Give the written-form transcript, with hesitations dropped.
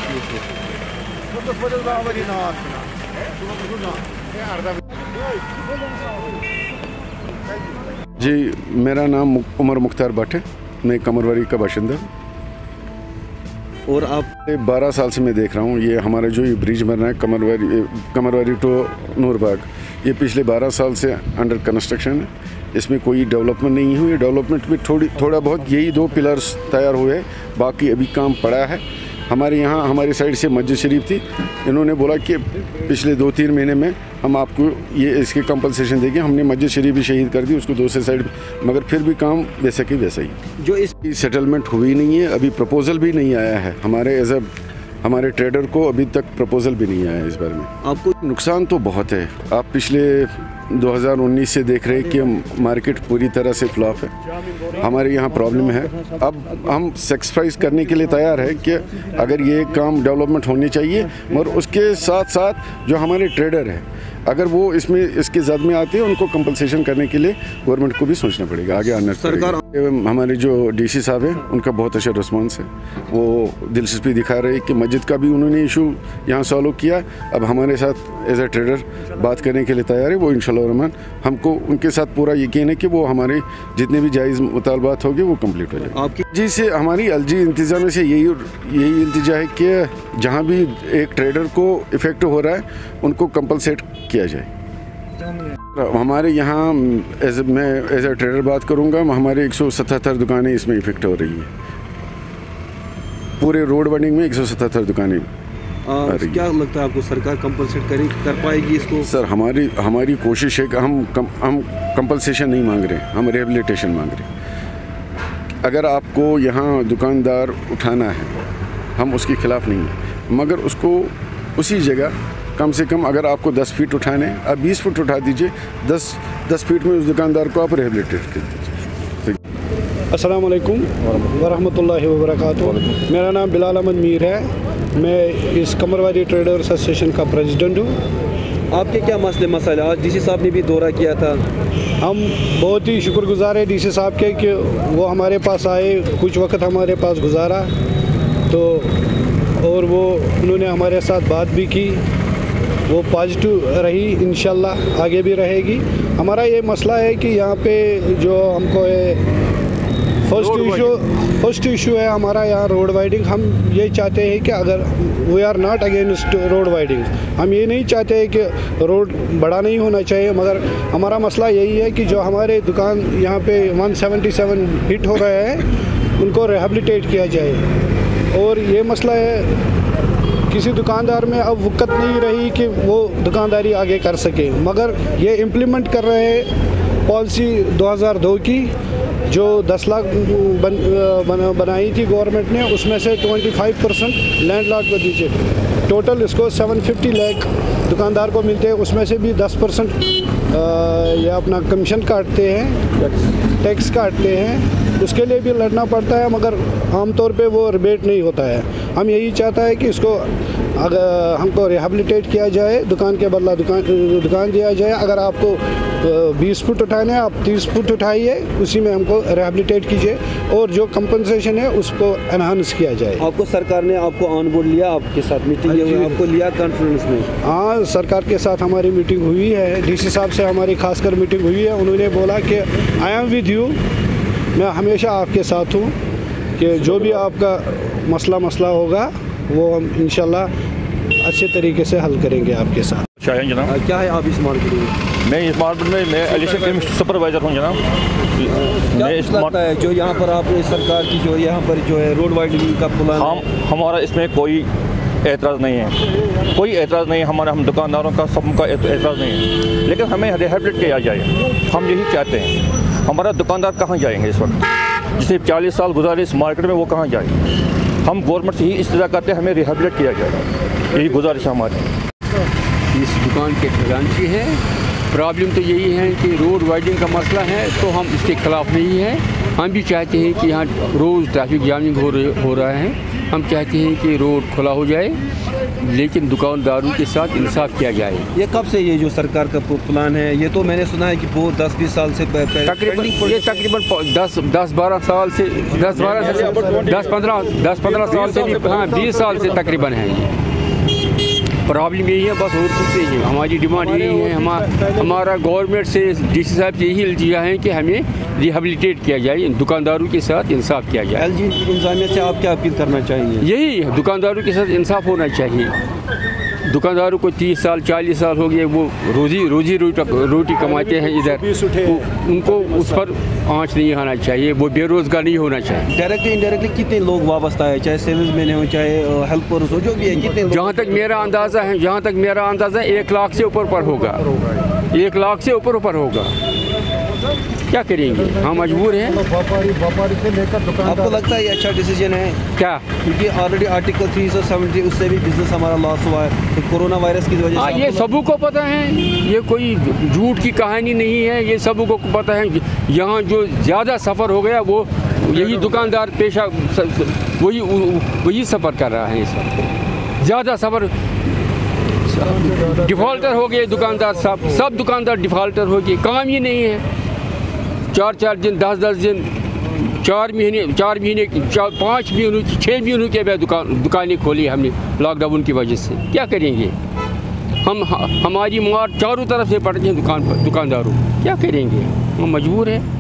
जी, मेरा नाम उमर मुख्तार भट्ट है। मैं कमरवारी का बाशिंदा। और आप 12 साल से मैं देख रहा हूँ ये हमारा जो ये ब्रिज बन रहा है कमरवारी टू नूरबाग, ये पिछले 12 साल से अंडर कंस्ट्रक्शन है। इसमें कोई डेवलपमेंट नहीं हुई। डेवलपमेंट में थोड़ा बहुत यही 2 पिलर्स तैयार हुए, बाकी अभी काम पड़ा है। हमारे यहाँ हमारी साइड से मस्जिद शरीफ थी, इन्होंने बोला कि पिछले 2-3 महीने में हम आपको ये इसकी कंपनसेशन देंगे। हमने मस्जिद शरीफ भी शहीद कर दी, उसको दूसरे साइड, मगर फिर भी काम वैसा कि वैसा ही। जो इसकी सेटलमेंट हुई नहीं है, अभी प्रपोजल भी नहीं आया है हमारे ट्रेडर को, अभी तक प्रपोजल भी नहीं आया है इस बारे में। आपको नुकसान तो बहुत है। आप पिछले 2019 से देख रहे हैं कि मार्केट पूरी तरह से फ्लॉप है। हमारे यहाँ प्रॉब्लम है। अब हम सेक्रीफाइस करने के लिए तैयार है कि अगर ये काम डेवलपमेंट होनी चाहिए, मगर उसके साथ साथ जो हमारे ट्रेडर हैं, अगर वो इसके जद में आते हैं, उनको कंपनसेशन करने के लिए गवर्नमेंट को भी सोचना पड़ेगा, आगे आना पड़ेगा। हमारे जो डीसी साहब हैं, उनका बहुत अच्छा रिस्पॉन्स है। वो दिलचस्पी दिखा रहे हैं कि मस्जिद का भी उन्होंने इशू यहाँ सॉल्व किया। अब हमारे साथ एज ए ट्रेडर बात करने के लिए तैयार है। वो इंशाल्लाह रहमान, हमको उनके साथ पूरा यकीन है कि वो हमारे जितने भी जायज़ मुतालबात होंगे वो कंप्लीट हो जाए। आपकी जी से हमारी एलजी इंतज़ाम से यही इल्तिजा है कि जहाँ भी एक ट्रेडर को इफ़ेक्ट हो रहा है, उनको कंपलसेट किया जाए। हमारे यहाँ मैं एज ए ट्रेडर बात करूँगा, हमारे 177 दुकानें इसमें इफेक्ट हो रही हैं। पूरे रोड वाइंडिंग में 177 दुकानें क्या लगता है आपको सरकार कंपलसेट कर पाएगी इसको? सर, हमारी कोशिश है कि हम कंपलसेशन नहीं मांग रहे, हम रिहेबिलिटेशन मांग रहे हैं। अगर आपको यहाँ दुकानदार उठाना है, हम उसके खिलाफ नहीं हैं, मगर उसको उसी जगह कम से कम अगर आपको 10 फीट उठाने, आप 20 फीट उठा दीजिए। 10 फीट में उस दुकानदार को आप रिहेबिलिटेट कर दीजिए। अस्सलाम वालेकुम वरहमतुल्लाहि वबरकातुहू। मेरा नाम बिलाल अहमद मीर है। मैं इस कमरवारी ट्रेडर एसोसिएशन का प्रेसिडेंट हूँ। आपके क्या मसले आज डीसी साहब ने भी दौरा किया था। हम बहुत ही शुक्रगुजार है डीसी साहब के कि वो हमारे पास आए, कुछ वक्त हमारे पास गुजारा, तो और उन्होंने हमारे साथ बात भी की। वो पॉजिटिव रही, इंशाल्लाह आगे भी रहेगी। हमारा ये मसला है कि यहाँ पे जो हमको फर्स्ट इशू है हमारा यहाँ रोड वाइडिंग। हम ये चाहते हैं कि अगर we are not against road widening, हम ये नहीं चाहते कि रोड बड़ा नहीं होना चाहिए, मगर हमारा मसला यही है कि जो हमारे दुकान यहाँ पे 177 हिट हो रहे हैं, उनको रिहेबिलिटेट किया जाए। और ये मसला है, किसी दुकानदार में अब वक़्त नहीं रही कि वो दुकानदारी आगे कर सके, मगर ये इम्प्लीमेंट कर रहे हैं पॉलिसी 2002 की, जो 10 लाख बनाई थी गवर्नमेंट ने, उसमें से 25% लैंडलॉर्ड को दीजिए। टोटल इसको 750 लाख दुकानदार को मिलते हैं, उसमें से भी 10% ये अपना कमीशन काटते हैं, टैक्स काटते हैं। उसके लिए भी लड़ना पड़ता है, मगर आमतौर पे वो रिबेट नहीं होता है। हम यही चाहता है कि इसको अगर हमको रिहेबिलिटेट किया जाए, दुकान के बदला दुकान दिया जाए। अगर आपको 20 फुट उठाने हैं, आप 30 फुट उठाइए, उसी में हमको रिहेबिलिटेट कीजिए, और जो कंपनसेशन है उसको एनहांस किया जाए। आपको सरकार ने आपको ऑन बोर्ड लिया, आपके साथ मीटिंग हुई, आपको लिया कॉन्फ्रेंस में? हाँ, सरकार के साथ हमारी मीटिंग हुई है। डीसी साहब से हमारी खासकर मीटिंग हुई है। उन्होंने बोला कि आई एम विद यू, मैं हमेशा आपके साथ हूँ, कि जो भी आपका मसला होगा वो हम इंशाल्लाह अच्छे तरीके से हल करेंगे आपके साथ। जनाब, क्या है आप इस मार्केट में? मैं इस मार्केट में मैं एडिशनल केमिस्ट सुपरवाइज़र हूँ जनाब। क्या लगता है जो यहाँ पर आपने सरकार की जो यहाँ पर जो है रोड वाइडनिंग का प्लान, हमारा इसमें कोई एतराज़ नहीं है, कोई एतराज़ नहीं है। हम दुकानदारों का सबका एतराज़ नहीं है, लेकिन हमें रिहेबिलिटेट किया जाए। हम यही चाहते हैं। हमारा दुकानदार कहाँ जाएंगे इस वक्त? जिसे 40 साल गुजारे इस मार्केट में, वो कहाँ जाए? हम गवर्नमेंट से ही इस्तेजा करते हैं, हमें रिहेबिलिटेट किया जाए, यही गुजारिश है हमारी। इस दुकान के खजांची है। प्रॉब्लम तो यही है कि रोड वाइडिंग का मसला है, तो हम इसके खिलाफ नहीं हैं। हम भी चाहते हैं कि यहाँ रोज़ ट्रैफिक जामिंग हो रहा है। हम चाहते हैं कि रोड खुला हो जाए, लेकिन दुकानदारों के साथ इंसाफ किया जाए। ये कब से ये जो सरकार का प्लान है? ये तो मैंने सुना है कि वो 10-20 साल से तकरीबन 10-12 साल से 10-15 साल से भी, हाँ 20 साल से तकरीबन है। ये प्रॉब्लम यही है बस, और कुछ नहीं है। हमारी डिमांड यही है, हमारा गवर्नमेंट से डीसी साहब से यही इल्तिजा है कि हमें रिहेबिलिटेट किया जाए, दुकानदारों के साथ इंसाफ किया जाए। एलजी इंतजामिया से आप क्या अपील करना चाहेंगे? यही दुकानदारों के साथ इंसाफ होना चाहिए। दुकानदारों को 30 साल 40 साल हो गए, वो रोटी कमाते हैं इधर, उनको उस पर आँच नहीं आना चाहिए, वो बेरोजगार नहीं होना चाहिए। डायरेक्टली इनडायरेक्टली कितने लोग वाबस्ता है, चाहे सेल्समैन हो चाहे हेल्पर्स हो, जो भी है, कितने? जहाँ तक मेरा अंदाज़ा है 1 लाख से ऊपर होगा, 1 लाख से ऊपर होगा। क्या करेंगे, हम मजबूर हैं। व्यापारी से लेकर दुकानदार। आपको लगता है ये अच्छा डिसीजन है क्या? क्योंकि ऑलरेडी आर्टिकल 370 उससे भी बिजनेस हमारा लॉस हुआ है, तो कोरोना वायरस की वजह से। ये सबों को पता है, ये कोई झूठ की कहानी नहीं है, ये सबों को पता है। यहाँ जो ज़्यादा सफ़र हो गया वो यही दुकानदार पेशा वही सफ़र कर रहा है। इस वक्त ज़्यादा सफ़र डिफ़ॉल्टर हो गए दुकानदार, सब दुकानदार डिफ़ॉल्टर हो गए, काम ही नहीं है। 4 दिन 10 दिन 4 महीने 5 महीनों 6 महीनों के बाद दुकानें खोली हमने लॉकडाउन की वजह से। क्या करेंगे हमारी मार चारों तरफ से पड़ती है दुकानदारों, क्या करेंगे, हम मजबूर हैं।